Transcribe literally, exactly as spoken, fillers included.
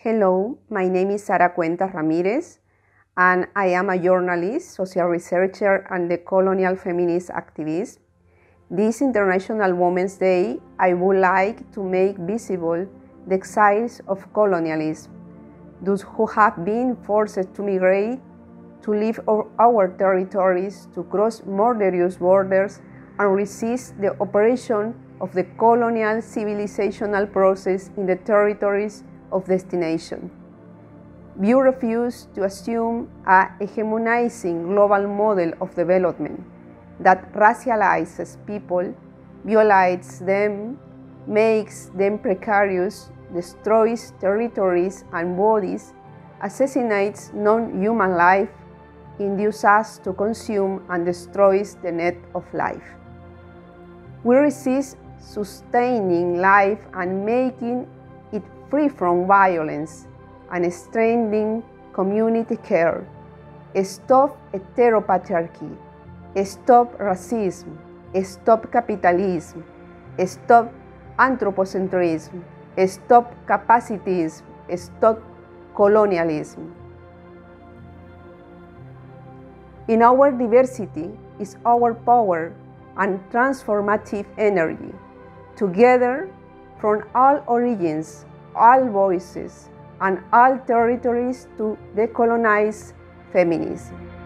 Hello, my name is Sara Cuentas Ramirez, and I am a journalist, social researcher, and decolonial feminist activist. This International Women's Day, I would like to make visible the exiles of colonialism, those who have been forced to migrate, to leave our territories, to cross murderous borders, and resist the operation of the colonial civilizational process in the territories of destination. We refuse to assume a hegemonizing global model of development that racializes people, violates them, makes them precarious, destroys territories and bodies, assassinates non-human life, induces us to consume, and destroys the net of life. We resist sustaining life and making it free from violence and strengthening community care. Stop heteropatriarchy. Stop racism. Stop capitalism. Stop anthropocentrism. Stop capacitism. Stop colonialism. In our diversity is our power and transformative energy. Together, from all origins, all voices, and all territories, to decolonize feminism.